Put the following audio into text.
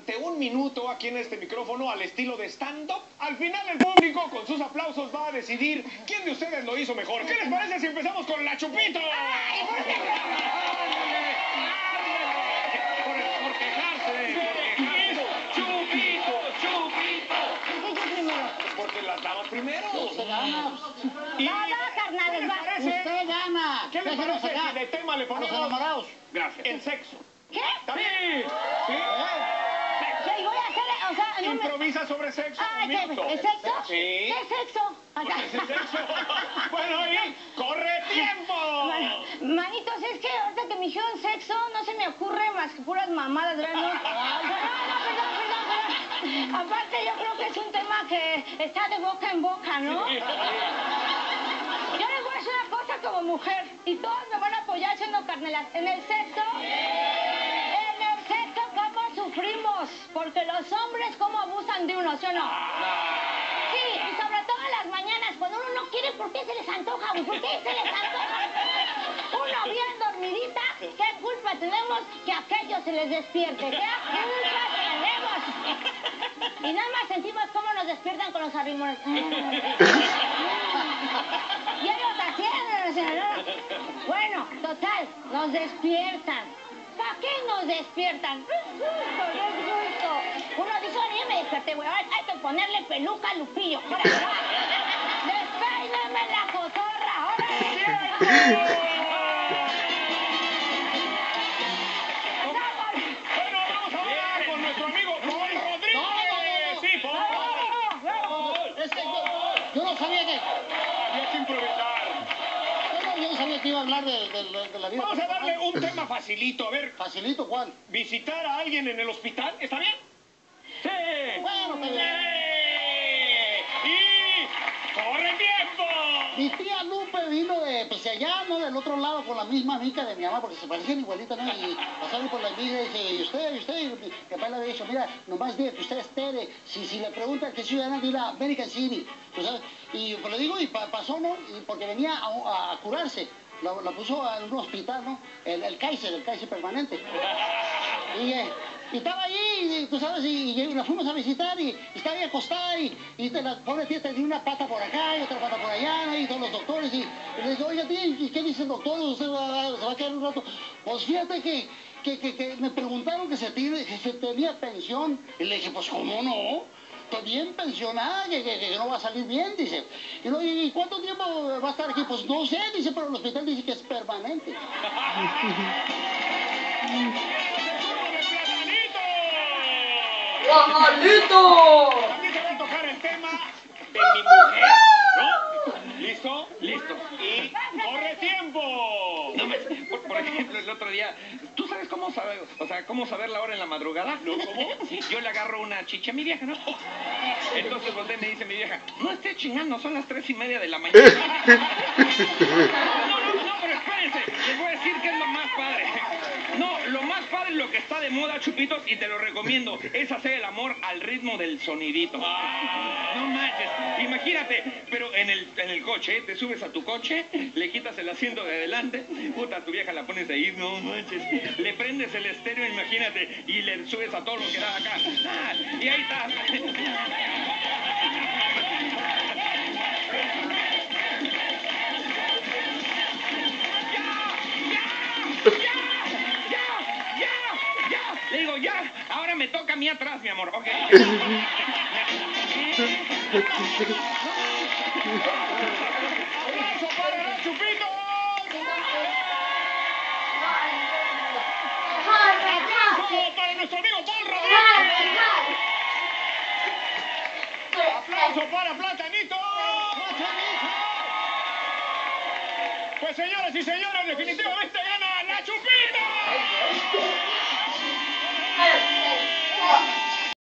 durante un minuto aquí en este micrófono al estilo de stand-up. Al final el público con sus aplausos va a decidir quién de ustedes lo hizo mejor. ¿Qué les parece si empezamos con la Chupitos? Por quejarse. Porque las damas primero. Usted gana. Nada, carnales, va. Usted gana. ¿Qué le parece si de tema le A los ponemos enamorados. Gracias. El sexo? ¿Qué? ¿Está bien? ¿Sí? Sí, voy a hacer, o sea, no me... Improvisa sobre sexo. Ah, un minuto. ¿el sexo? Sí. ¿Qué sexo? Pues ese sexo. Bueno, y corre tiempo. Manitos, es que ahorita que me dijeron sexo, no se me ocurre más que puras mamadas, ¿verdad? No, perdón. Aparte, yo creo que es un tema que está de boca en boca, ¿no? Yo les voy a decir una cosa como mujer, y todos me van a apoyar siendo carnelas. En el sexo, ¿cómo sufrimos? Porque los hombres, ¿cómo abusan de uno, sí o no? Sí, y sobre todo en las mañanas, cuando uno no quiere, ¿por qué se les antoja, güey? ¿Por qué se les antoja? Uno bien dormidita, ¿qué culpa tenemos que aquello se les despierte? ¿Qué culpa tenemos? Y nada más sentimos cómo nos despiertan con los arrimones. Y ellos haciendo, ¿no? Bueno, total, nos despiertan. ¿Para qué nos despiertan? Uno dice, oye, me desperté, güey, ahora hay que ponerle peluca a Lupillo. Despeíname la cotorra, ahora Bueno, vamos a hablar con nuestro amigo Pol Rodriguez. Sí, Pol. Yo no sabía que... Había que improvisar. Yo no sabía que iba a hablar de la vida. Vamos a darle un tema facilito. A ver, ¿Facilito cuál? visitar a alguien en el hospital, ¿está bien? Sí. Bueno, está bien. Y corre tiempo. Mi tía Lupe vino de allá, ¿no? Del otro lado con la misma mica de mi mamá, porque se parecían igualitas, ¿no? Y pasaron por la amiga y dice, ¿y usted? Y mi papá le había dicho, mira, nomás diga que usted es Tere. Si le preguntan qué ciudadana, dile American City. ¿Tú sabes? Y pues le digo, y pasó, ¿no? Y porque venía a curarse. La puso en un hospital, ¿no? El Kaiser permanente. Y estaba allí, y, tú sabes, y la fuimos a visitar y estaba ahí acostada y la pobre tía tenía una pata por acá y otra pata por allá, ¿no? Y todos los doctores y le digo, oiga tía, ¿y qué dice el doctor? ¿Usted se va a quedar un rato? Pues fíjate que me preguntaron que se tenía pensión y le dije, pues ¿cómo no? Estoy bien pensionada, que no va a salir bien, dice. Y luego, ¿y cuánto tiempo va a estar aquí? Pues no sé, dice, pero el hospital dice que es permanente. ¡Ramalito! También se va a tocar el tema de mi mujer, ¿no? ¿Listo? Listo. Y corre tiempo. No por ejemplo, el otro día, ¿tú sabes cómo saber, cómo saber la hora en la madrugada? ¿No? ¿Cómo? Yo le agarro una chicha a mi vieja, ¿no? Entonces voltea y me dice mi vieja, no esté chingando, son las 3:30 de la mañana. No, pero espérense, les voy a decir que es lo más padre. No, lo más padre es lo que está de moda, Chupitos, y te lo recomiendo, es hacer el amor al ritmo del sonidito. No manches, imagínate, pero en el coche, te subes a tu coche, le quitas el asiento de adelante, puta, tu vieja la pones ahí, no manches, le prendes el estéreo, imagínate, y le subes a todo lo que da acá. Y ahí está. Le digo, ya, ahora me toca a mí atrás, mi amor, ok. ¡Aplauso para la Chupitos! ¡Aplauso para nuestro amigo Pol Rodriguez! ¡Aplauso para Platanito! Pues señoras y señores, definitivamente gana la Chupitos.